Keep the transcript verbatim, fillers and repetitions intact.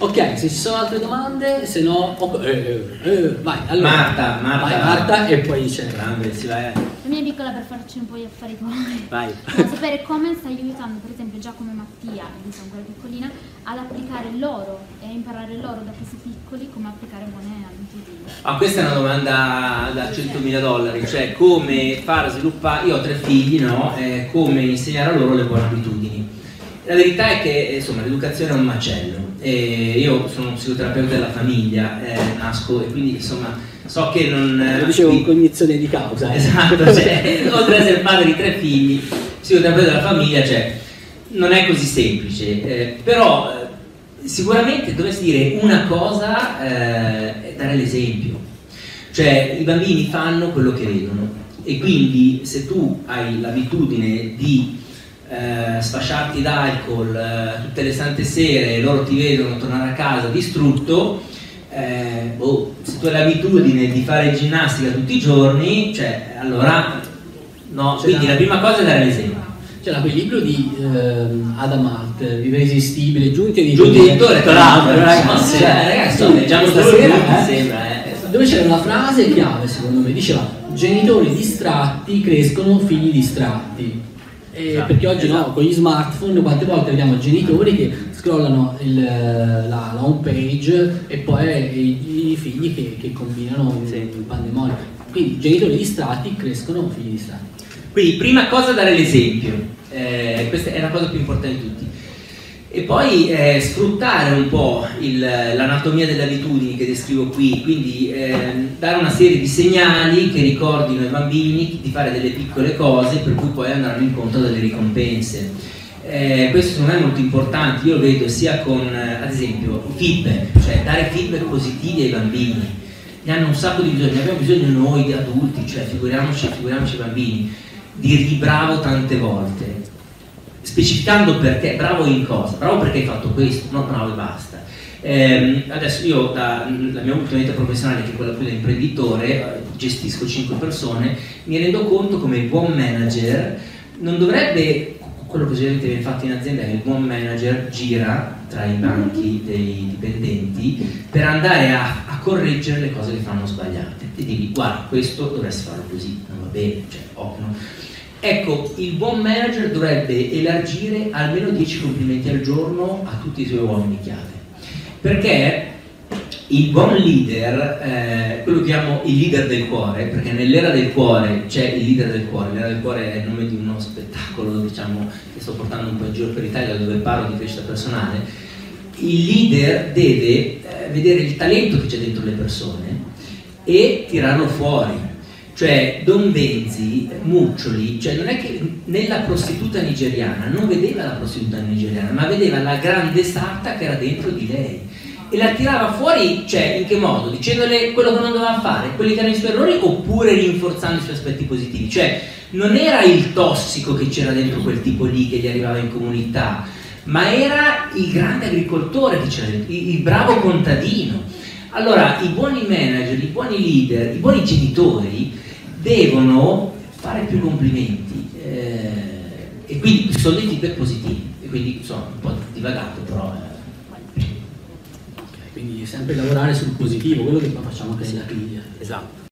Ok, se ci sono altre domande, se no... Oh, eh, eh, eh, vai, allora. Marta, Marta. Vai, Marta e poi c'è... Grande, si vai. La mia piccola per farci un po' gli affari tuoi. Vai. Ma sapere come stai aiutando, per esempio, già come Mattia, che sono ancora piccolina, ad applicare l'oro e a imparare l'oro da questi piccoli, come applicare buone abitudini. Ah, questa è una domanda da centomila dollari, cioè come far sviluppare, io ho tre figli, no? Eh, come insegnare a loro le buone abitudini. La verità è che insomma l'educazione è un macello. E io sono un psicoterapeuta della famiglia, eh, nasco e quindi insomma so che non... Lo dicevo con cognizione di causa. Eh. Esatto, cioè, oltre ad essere padre di tre figli, psicoterapeuta della famiglia, cioè, non è così semplice, eh, però eh, sicuramente dovresti dire una cosa eh, e dare l'esempio. Cioè i bambini fanno quello che vedono e quindi se tu hai l'abitudine di Eh, sfasciarti d'alcol eh, tutte le sante sere e loro ti vedono tornare a casa distrutto, eh, boh, se tu hai l'abitudine di fare ginnastica tutti i giorni, cioè allora no, quindi la prima cosa è dare l'esempio. C'era quel libro di eh, Adam Alt, Irresistibile, Giunti e Giunti editore, tra l'altro, ragazzi, ragazzi, leggiamo stasera, mi sembra, eh. Dove c'era una frase chiave secondo me, diceva: genitori distratti crescono figli distratti. Eh, esatto, perché oggi esatto. no, con gli smartphone quante volte vediamo genitori che scrollano il, la, la home page e poi i, i figli che, che combinano sì. il pandemonio. Quindi genitori distratti crescono figli distratti. Quindi prima cosa dare l'esempio, eh, questa è la cosa più importante di tutti. E poi eh, sfruttare un po' l'anatomia delle abitudini che descrivo qui, quindi eh, dare una serie di segnali che ricordino ai bambini di fare delle piccole cose per cui poi andranno incontro a delle ricompense. Eh, questo secondo me è molto importante, io lo vedo sia con, ad esempio, feedback, cioè dare feedback positivi ai bambini. Ne hanno un sacco di bisogno, ne abbiamo bisogno noi di adulti, cioè figuriamoci, figuriamoci i bambini. Dirgli bravo tante volte, specificando perché, bravo in cosa, bravo perché hai fatto questo, non bravo e basta. Eh, adesso io, da, la mia ultima vita professionale, che è quella più da imprenditore, gestisco cinque persone, mi rendo conto come il buon manager non dovrebbe, quello che generalmente viene fatto in azienda è che il buon manager gira tra i banchi dei dipendenti per andare a, a correggere le cose che fanno sbagliate e dirgli guarda, questo dovresti farlo così, non va bene, cioè, oh, no. Ecco, il buon manager dovrebbe elargire almeno dieci complimenti al giorno a tutti i suoi uomini chiave, perché il buon leader, eh, quello che chiamo il leader del cuore, perché nell'era del cuore c'è il leader del cuore, l'era del cuore è il nome di uno spettacolo, diciamo, che sto portando un po' in giro per l'Italia dove parlo di crescita personale. Il leader deve eh, vedere il talento che c'è dentro le persone e tirarlo fuori. Cioè Don Benzi, Muccioli, cioè non è che nella prostituta nigeriana non vedeva la prostituta nigeriana, ma vedeva la grande sarta che era dentro di lei e la tirava fuori, cioè in che modo? Dicendole quello che non doveva fare, quelli che erano i suoi errori, oppure rinforzando i suoi aspetti positivi. Cioè non era il tossico che c'era dentro quel tipo lì che gli arrivava in comunità, ma era il grande agricoltore che c'era dentro, il bravo contadino. Allora i buoni manager, i buoni leader, i buoni genitori devono fare più complimenti eh, e quindi sono dei feedback positivi e quindi insomma un po' divagato però eh. Okay, quindi sempre lavorare sul positivo, quello che poi facciamo anche nella figlia. Esatto.